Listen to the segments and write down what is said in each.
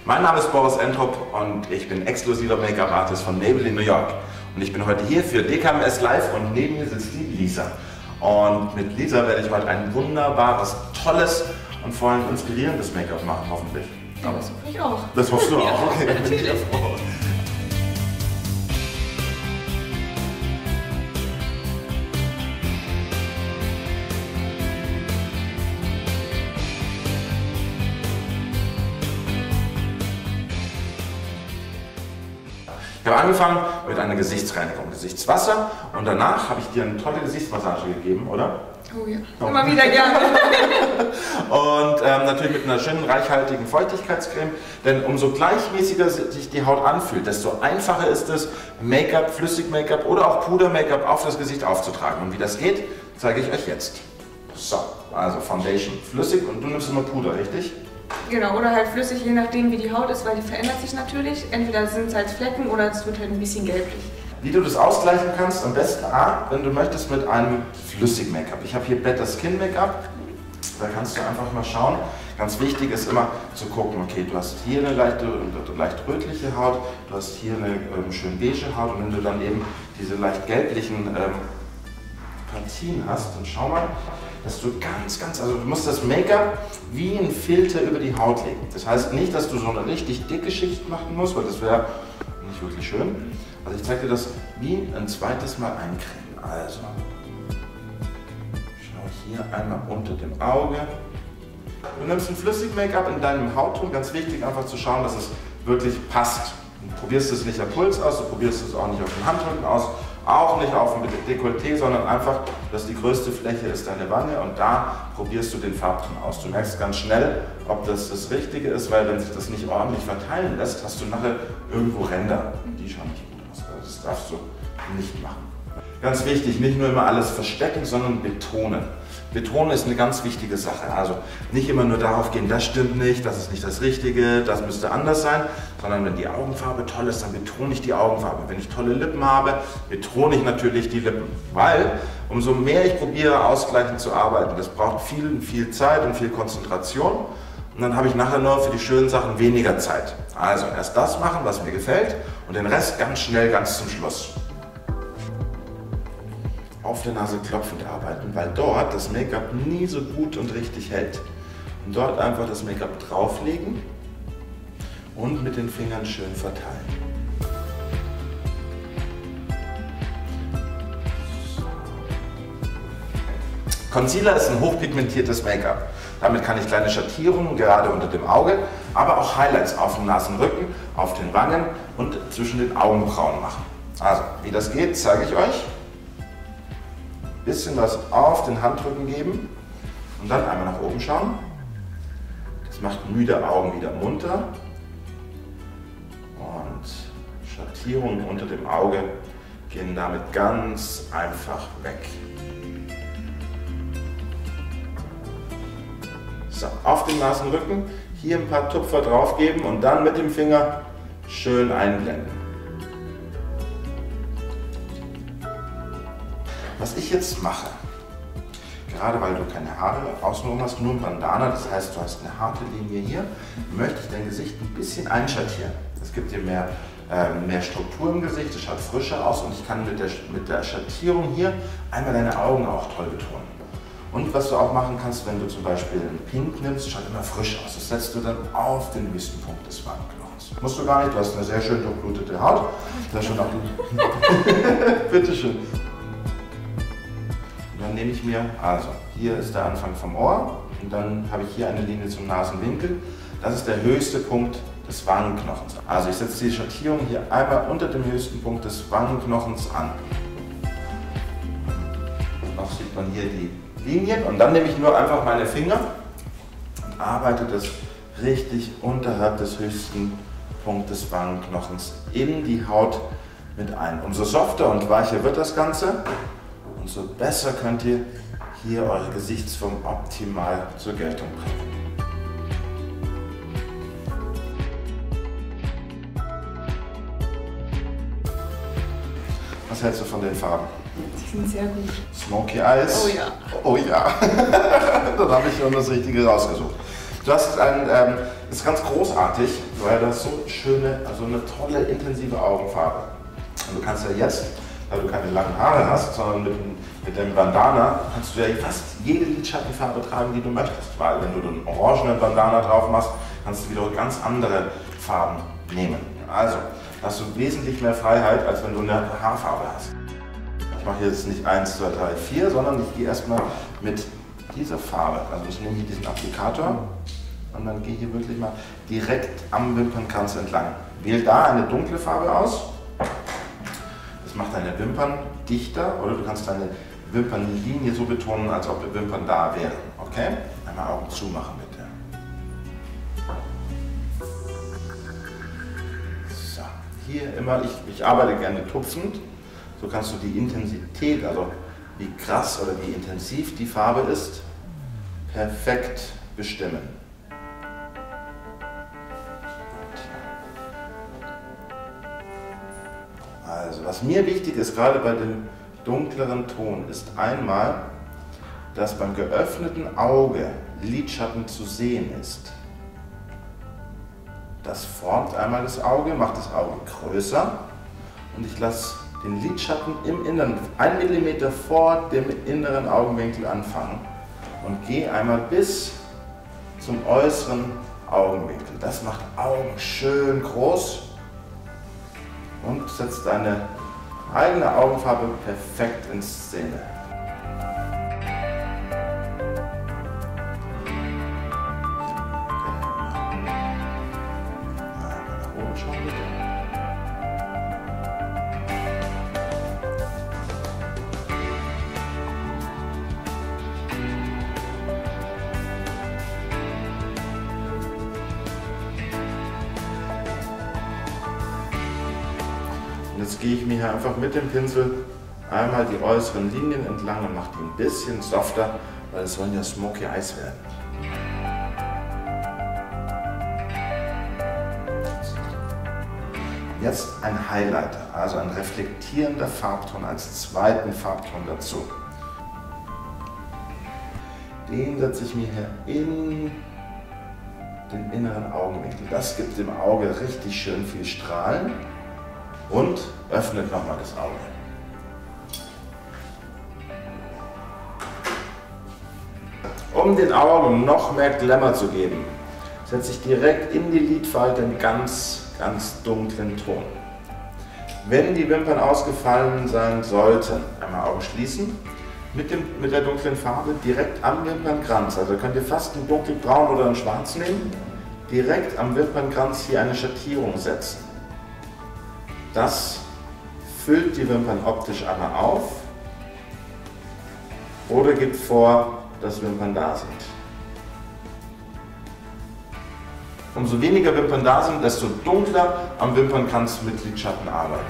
Mein Name ist Boris Entrup und ich bin exklusiver Make-up-Artist von Maybelline New York. Und ich bin heute hier für DKMS Live und neben mir sitzt die Lisa. Und mit Lisa werde ich heute ein wunderbares, tolles und vor allem inspirierendes Make-up machen, hoffentlich. Ja, das hoffe ich auch. Das hoffst du auch? Ja, okay, dann bin ich ja froh. Ich habe angefangen mit einer Gesichtsreinigung, Gesichtswasser, und danach habe ich dir eine tolle Gesichtsmassage gegeben, oder? Oh ja, immer wieder gerne. Und natürlich mit einer schönen, reichhaltigen Feuchtigkeitscreme, denn umso gleichmäßiger sich die Haut anfühlt, desto einfacher ist es, Make-up, Flüssig-Make-up oder auch Puder-Make-up auf das Gesicht aufzutragen. Und wie das geht, zeige ich euch jetzt. So, also Foundation flüssig und du nimmst immer Puder, richtig? Genau, oder halt flüssig, je nachdem wie die Haut ist, weil die verändert sich natürlich. Entweder sind es halt Flecken oder es wird halt ein bisschen gelblich. Wie du das ausgleichen kannst, am besten wenn du möchtest, mit einem Flüssig-Make-up. Ich habe hier Better Skin Make-up, da kannst du einfach mal schauen. Ganz wichtig ist immer zu gucken, okay, du hast hier eine leicht rötliche Haut, du hast hier eine schön beige Haut, und wenn du dann eben diese leicht gelblichen Partien hast, dann schau mal, dass du also du musst das Make-up wie ein Filter über die Haut legen. Das heißt nicht, dass du so eine richtig dicke Schicht machen musst, weil das wäre nicht wirklich schön. Also ich zeige dir das wie ein zweites Mal eincremen. Also, schau hier einmal unter dem Auge. Du nimmst ein Flüssig-Make-up in deinem Hautton, ganz wichtig einfach zu schauen, dass es wirklich passt. Du probierst es nicht am Puls aus, du probierst es auch nicht auf dem Handrücken aus, auch nicht auf dem Dekolleté, sondern einfach, dass die größte Fläche ist deine Wange, und da probierst du den Farbton aus. Du merkst ganz schnell, ob das das Richtige ist, weil wenn sich das nicht ordentlich verteilen lässt, hast du nachher irgendwo Ränder, die schauen nicht gut aus. Das darfst du nicht machen. Ganz wichtig, nicht nur immer alles verstecken, sondern betonen. Betonen ist eine ganz wichtige Sache. Also nicht immer nur darauf gehen, das stimmt nicht, das ist nicht das Richtige, das müsste anders sein, sondern wenn die Augenfarbe toll ist, dann betone ich die Augenfarbe. Wenn ich tolle Lippen habe, betone ich natürlich die Lippen. Weil umso mehr ich probiere, ausgleichend zu arbeiten, das braucht viel Zeit und viel Konzentration. Und dann habe ich nachher nur für die schönen Sachen weniger Zeit. Also erst das machen, was mir gefällt, und den Rest ganz schnell, ganz zum Schluss. Auf der Nase klopfend arbeiten, weil dort das Make-up nie so gut und richtig hält. Und dort einfach das Make-up drauflegen und mit den Fingern schön verteilen. Concealer ist ein hochpigmentiertes Make-up. Damit kann ich kleine Schattierungen gerade unter dem Auge, aber auch Highlights auf dem Nasenrücken, auf den Wangen und zwischen den Augenbrauen machen. Also, wie das geht, zeige ich euch. Bisschen was auf den Handrücken geben und dann einmal nach oben schauen. Das macht müde Augen wieder munter. Und Schattierungen unter dem Auge gehen damit ganz einfach weg. So, auf den Nasenrücken hier ein paar Tupfer drauf geben und dann mit dem Finger schön einblenden. Was ich jetzt mache, gerade weil du keine Haare außenrum hast, nur ein Bandana, das heißt, du hast eine harte Linie hier, möchte ich dein Gesicht ein bisschen einschattieren. Es gibt dir mehr Struktur im Gesicht, es schaut frischer aus, und ich kann mit der Schattierung hier einmal deine Augen auch toll betonen. Und was du auch machen kannst, wenn du zum Beispiel einen Pink nimmst, schaut immer frisch aus. Das setzt du dann auf den höchsten Punkt des Wangenknochens. Musst du gar nicht, du hast eine sehr schön durchblutete Haut. Das schon auch Bitteschön. Dann nehme ich mir, also hier ist der Anfang vom Ohr, und dann habe ich hier eine Linie zum Nasenwinkel. Das ist der höchste Punkt des Wangenknochens. Also ich setze die Schattierung hier einmal unter dem höchsten Punkt des Wangenknochens an. Noch sieht man hier die Linien, und dann nehme ich nur einfach meine Finger und arbeite das richtig unterhalb des höchsten Punktes des Wangenknochens in die Haut mit ein. Umso softer und weicher wird das Ganze, umso besser könnt ihr hier eure Gesichtsform optimal zur Geltung bringen. Was hältst du von den Farben? Die sind sehr gut. Smoky Eyes. Oh ja. Oh ja. Dann habe ich schon das Richtige rausgesucht. Du hast das ist ganz großartig, weil das so schöne, also eine tolle, intensive Augenfarbe. Und du kannst ja jetzt, weil du keine langen Haare hast, sondern mit dem Bandana, kannst du ja fast jede Lidschattenfarbe tragen, die du möchtest. Weil wenn du einen orangenen Bandana drauf machst, kannst du wieder ganz andere Farben nehmen. Also hast du wesentlich mehr Freiheit, als wenn du eine Haarfarbe hast. Ich mache jetzt nicht 1, 2, 3, 4, sondern ich gehe erstmal mit dieser Farbe. Also ich nehme hier diesen Applikator und dann gehe ich hier wirklich mal direkt am Wimpernkranz entlang. Wähl da eine dunkle Farbe aus. Das macht deine Wimpern dichter, oder du kannst deine Wimpernlinie so betonen, als ob die Wimpern da wären. Okay? Einmal Augen zumachen bitte. So, hier immer, ich arbeite gerne tupfend. So kannst du die Intensität, also wie krass oder wie intensiv die Farbe ist, perfekt bestimmen. Also, was mir wichtig ist, gerade bei dem dunkleren Ton, ist einmal, dass beim geöffneten Auge Lidschatten zu sehen ist. Das formt einmal das Auge, macht das Auge größer und ich lasse den Lidschatten im Inneren 1 mm vor dem inneren Augenwinkel anfangen und gehe einmal bis zum äußeren Augenwinkel. Das macht Augen schön groß und setzt deine eigene Augenfarbe perfekt in Szene. Und jetzt gehe ich mir hier einfach mit dem Pinsel einmal die äußeren Linien entlang und mache die ein bisschen softer, weil es sollen ja Smoky Eyes werden. Jetzt ein Highlighter, also ein reflektierender Farbton als zweiten Farbton dazu. Den setze ich mir hier in den inneren Augenwinkel. Das gibt dem Auge richtig schön viel Strahlen und öffnet nochmal das Auge. Um den Augen noch mehr Glamour zu geben, setze ich direkt in die Lidfalte einen ganz dunklen Ton. Wenn die Wimpern ausgefallen sein sollten, einmal Augen schließen, mit der dunklen Farbe direkt am Wimpernkranz, also könnt ihr fast einen dunkelbraun oder einen schwarz nehmen, direkt am Wimpernkranz hier eine Schattierung setzen. Das füllt die Wimpern optisch einmal auf oder gibt vor, dass Wimpern da sind. Umso weniger Wimpern da sind, desto dunkler am Wimpernkranz mit Lidschatten arbeiten.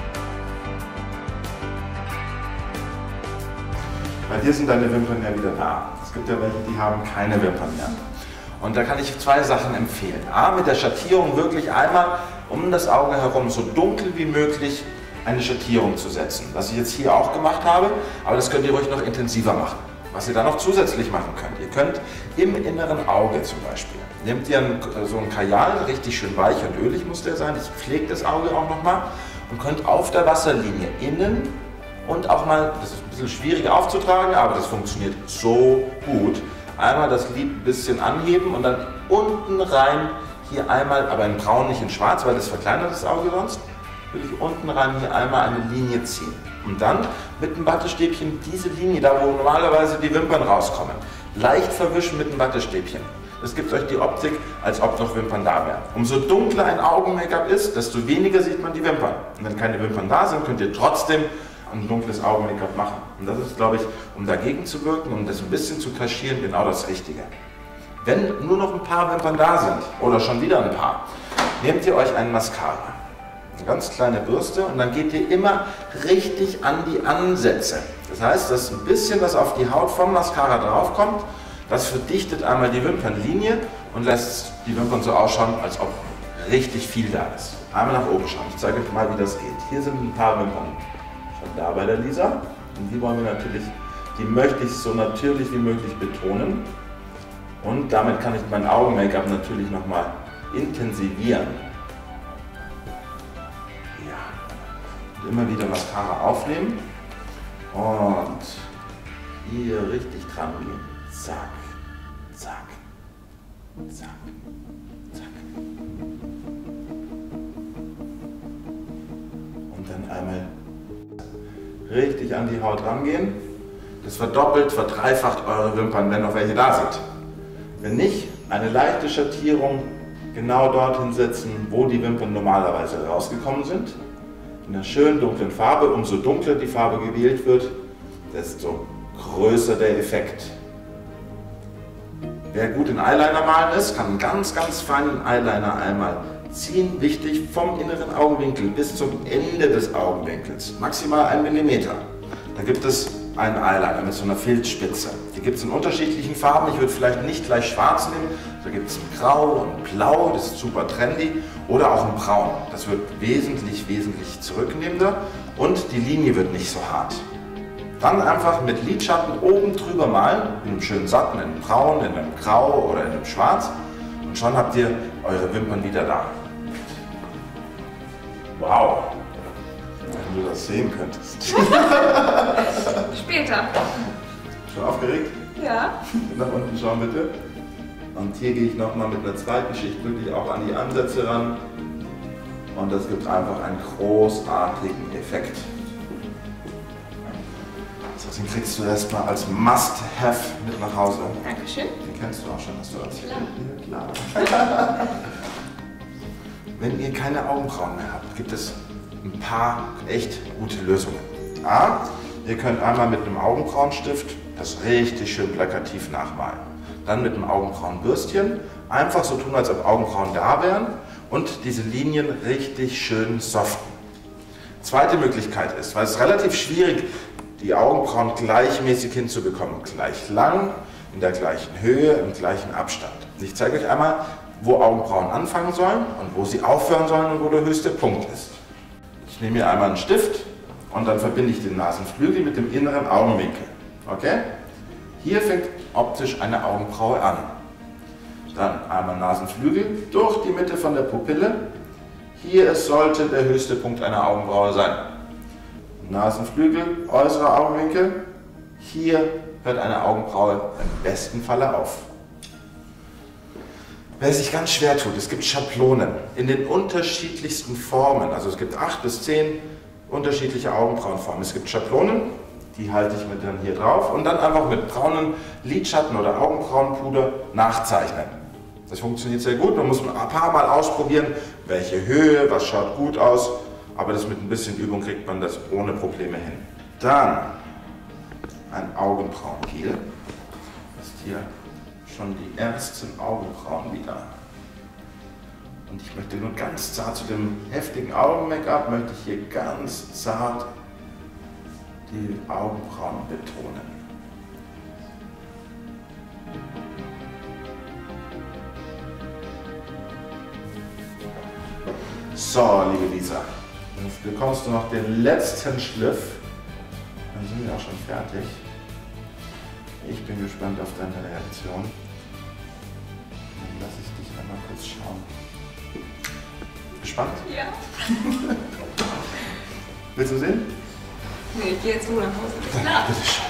Bei dir sind deine Wimpern ja wieder da. Es gibt ja welche, die haben keine Wimpern mehr. Und da kann ich 2 Sachen empfehlen. A, mit der Schattierung wirklich einmal um das Auge herum so dunkel wie möglich eine Schattierung zu setzen. Was ich jetzt hier auch gemacht habe, aber das könnt ihr ruhig noch intensiver machen. Was ihr dann noch zusätzlich machen könnt. Ihr könnt im inneren Auge zum Beispiel, nehmt ihr so ein Kajal, richtig schön weich und ölig muss der sein, das pflegt das Auge auch nochmal und könnt auf der Wasserlinie innen und auch mal, das ist ein bisschen schwierig aufzutragen, aber das funktioniert so gut, einmal das Lid ein bisschen anheben und dann unten rein hier einmal, aber in braun, nicht in schwarz, weil das verkleinert das Auge sonst, würde ich unten rein hier einmal eine Linie ziehen. Und dann mit dem Wattestäbchen diese Linie, da wo normalerweise die Wimpern rauskommen, leicht verwischen mit dem Wattestäbchen. Das gibt euch die Optik, als ob noch Wimpern da wären. Umso dunkler ein Augen-Make-up ist, desto weniger sieht man die Wimpern. Und wenn keine Wimpern da sind, könnt ihr trotzdem ein dunkles Augen-Make-up machen. Und das ist, glaube ich, um dagegen zu wirken, um das ein bisschen zu kaschieren, genau das Richtige. Wenn nur noch ein paar Wimpern da sind, oder schon wieder ein paar, nehmt ihr euch einen Mascara. Eine ganz kleine Bürste und dann geht ihr immer richtig an die Ansätze. Das heißt, dass ein bisschen was auf die Haut vom Mascara draufkommt, das verdichtet einmal die Wimpernlinie und lässt die Wimpern so ausschauen, als ob richtig viel da ist. Einmal nach oben schauen. Ich zeige euch mal, wie das geht. Hier sind ein paar Wimpern schon da bei der Lisa. Und die wollen wir natürlich, die möchte ich so natürlich wie möglich betonen. Und damit kann ich mein Augen-Make-up natürlich nochmal intensivieren. Ja. Und immer wieder Mascara aufnehmen und hier richtig dran gehen. Zack, zack, zack, zack. Und dann einmal richtig an die Haut rangehen. Das verdoppelt, verdreifacht eure Wimpern, wenn noch welche da sind. Wenn nicht, eine leichte Schattierung genau dorthin setzen, wo die Wimpern normalerweise rausgekommen sind. In einer schönen dunklen Farbe. Umso dunkler die Farbe gewählt wird, desto größer der Effekt. Wer gut in Eyeliner malen ist, kann einen ganz, ganz feinen Eyeliner einmal ziehen. Wichtig, vom inneren Augenwinkel bis zum Ende des Augenwinkels. Maximal 1 mm. Da gibt es einen Eyeliner mit so einer Filzspitze. Die gibt es in unterschiedlichen Farben. Ich würde vielleicht nicht gleich schwarz nehmen. Da gibt es ein Grau und Blau, das ist super trendy. Oder auch ein Braun. Das wird wesentlich, wesentlich zurücknehmender und die Linie wird nicht so hart. Dann einfach mit Lidschatten oben drüber malen, in einem schönen satten, in einem Braun, in einem Grau oder in einem Schwarz. Und schon habt ihr eure Wimpern wieder da. Wow! Wenn du das sehen könntest. Später. Schon aufgeregt? Ja. Nach unten schauen bitte. Und hier gehe ich nochmal mit einer zweiten Schicht wirklich auch an die Ansätze ran. Und das gibt einfach einen großartigen Effekt. So, den kriegst du erstmal als Must-Have mit nach Hause. Dankeschön. Den kennst du auch schon, hast du erzählt. Klar. Ja, klar. Wenn ihr keine Augenbrauen mehr habt, gibt es ein paar echt gute Lösungen. A, ihr könnt einmal mit einem Augenbrauenstift das richtig schön plakativ nachmalen. Dann mit einem Augenbrauenbürstchen einfach so tun, als ob Augenbrauen da wären und diese Linien richtig schön soften. Zweite Möglichkeit ist, weil es relativ schwierig die Augenbrauen gleichmäßig hinzubekommen, gleich lang, in der gleichen Höhe, im gleichen Abstand. Ich zeige euch einmal, wo Augenbrauen anfangen sollen und wo sie aufhören sollen und wo der höchste Punkt ist. Ich nehme hier einmal einen Stift und dann verbinde ich den Nasenflügel mit dem inneren Augenwinkel. Okay? Hier fängt optisch eine Augenbraue an. Dann einmal Nasenflügel durch die Mitte von der Pupille. Hier sollte der höchste Punkt einer Augenbraue sein. Nasenflügel, äußerer Augenwinkel. Hier hört eine Augenbraue im besten Falle auf. Wer sich ganz schwer tut, es gibt Schablonen in den unterschiedlichsten Formen. Also es gibt 8 bis 10 unterschiedliche Augenbrauenformen. Es gibt Schablonen, die halte ich mir dann hier drauf und dann einfach mit braunen Lidschatten oder Augenbrauenpuder nachzeichnen. Das funktioniert sehr gut, man muss ein paar Mal ausprobieren, welche Höhe, was schaut gut aus, aber das mit ein bisschen Übung kriegt man das ohne Probleme hin. Dann ein Augenbrauengel. Das ist hier schon die ersten Augenbrauen wieder. Und ich möchte nur ganz zart zu dem heftigen Augen-Make-up, möchte ich hier ganz zart die Augenbrauen betonen. So, liebe Lisa, jetzt bekommst du noch den letzten Schliff. Dann sind wir auch schon fertig. Ich bin gespannt auf deine Reaktion. Dann lasse ich dich einmal kurz schauen. Gespannt? Ja. Willst du sehen? Nee, ich gehe jetzt nur nach Hause. Dann bitte schau.